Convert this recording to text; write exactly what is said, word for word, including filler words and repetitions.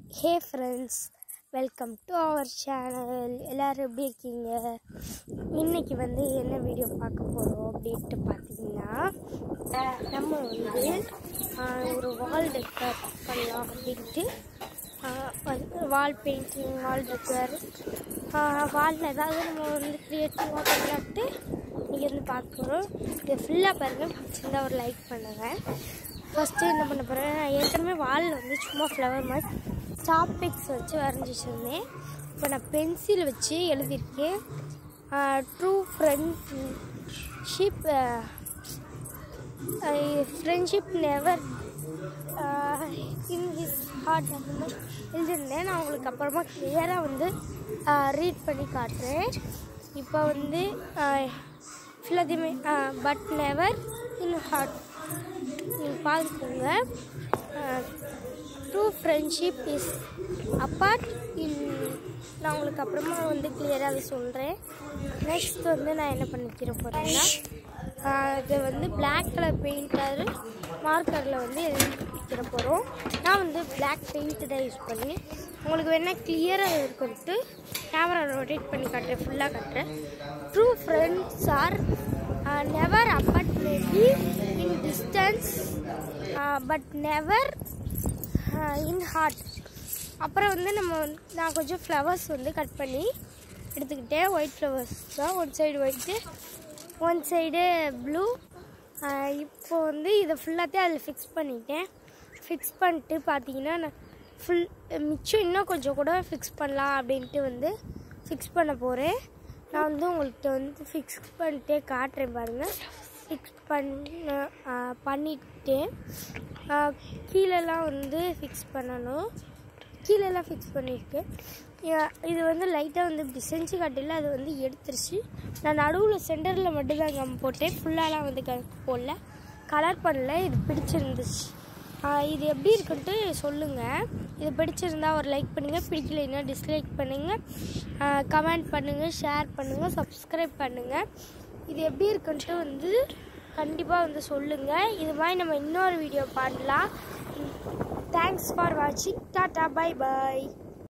Hey friends, welcome to our channel. எல்லாரும் எப்படி இருக்கீங்க? இன்னைக்கு வந்து என்ன வீடியோ பார்க்க போறோம் அப்படிட்டு பார்த்தீங்கன்னா நம்ம வந்து ஒரு வால் டெக்கர் பண்ணலாம் அப்படிட்டு வால் பெயிண்டிங் வால் டெக்கர் வாலில் ஏதாவது நம்ம வந்து க்ரியேட்டிவாக பண்ணலான்ட்டு இன்றைக்கி வந்து பார்க்க போகிறோம். இதை ஃபுல்லாக பாருங்கள், பிடிச்சிருந்தா ஒரு லைக் பண்ணுங்கள். ஃபஸ்ட்டு என்ன பண்ண போகிறேன், நான் ஏற்கனவே வாலில் வந்து சும்மா ஃப்ளவர் மாதிரி ஸ்டாப் பிக்ஸ் வச்சு வரைஞ்சி வச்சுருந்தேன். இப்போ நான் பென்சில் வச்சு எழுதியிருக்கேன். True friendship friendship never in his heart அந்த மாதிரி எழுதியிருந்தேன். நான் உங்களுக்கு அப்புறமா கிளியராக வந்து ரீட் பண்ணி காட்டுறேன். இப்போ வந்து ஃபிலதிமே பட் நெவர் இன் ஹார்ட் நீங்கள் பார்த்துக்கோங்க. True friendship is apart in நான் உங்களுக்கு அப்புறமா வந்து கிளியராகவே சொல்கிறேன். நெக்ஸ்ட் வந்து நான் என்ன பண்ணிக்கிற போகிறேன்னா, இதை வந்து பிளாக் கலர் பெயிண்டர் மார்க்கரில் வந்து எழுதிக்கிற போகிறோம். நான் வந்து பிளாக் பெயிண்ட்டு தான் யூஸ் பண்ணி உங்களுக்கு வேணால் கிளியராக இருக்குன்ட்டு கேமரா ரொட்டேட் பண்ணி காட்டுறேன், ஃபுல்லாக காட்டுறேன். True friends are never apart, maybe in distance but never in heart. அப்புறம் வந்து நம்ம நான் கொஞ்சம் ஃப்ளவர்ஸ் வந்து கட் பண்ணி எடுத்துக்கிட்டேன். ஒயிட் ஃப்ளவர்ஸ் தான், one side white one side blue. இப்போ வந்து இதை ஃபுல்லாத்தையும் அதில் ஃபிக்ஸ் பண்ணிட்டேன். ஃபிக்ஸ் பண்ணிட்டு பார்த்தீங்கன்னா நான் ஃபுல் மிச்சம் இன்னும் கொஞ்சம் கூட ஃபிக்ஸ் பண்ணலாம் அப்படின்ட்டு வந்து ஃபிக்ஸ் பண்ண போகிறேன். நான் வந்து உங்கள்கிட்ட வந்து ஃபிக்ஸ் பண்ணிட்டே காட்டுறேன் பாருங்கள். ஃபிக்ஸ் பண்ண பண்ணிட்டேன். கீழெல்லாம் வந்து ஃபிக்ஸ் பண்ணணும். கீழெல்லாம் ஃபிக்ஸ் பண்ணியிருக்கேன். இது வந்து லைட்டாக வந்து இப்படி செஞ்சு காட்டில அது வந்து எடுத்துருச்சு. நான் நடுவில் சென்டரில் மட்டும்தான் கம் போட்டேன், ஃபுல்லாலாம் வந்து க போடல, கலர் பண்ணல. இது பிடிச்சிருந்துச்சு. இது எப்படி இருக்குன்ட்டு சொல்லுங்கள். இது பிடிச்சிருந்தா ஒரு லைக் பண்ணுங்கள், பிடிக்கலைன்னா டிஸ்லைக் பண்ணுங்கள், கமெண்ட் பண்ணுங்கள், ஷேர் பண்ணுங்கள், சப்ஸ்கிரைப் பண்ணுங்கள். இது எப்படி இருக்குன்ட்டு வந்து கண்டிப்பாக வந்து சொல்லுங்கள். இது மாதிரி நம்ம இன்னொரு வீடியோ பண்ணலாம். தேங்க்ஸ் ஃபார் வாட்சிங். டாட்டா, பை பாய்.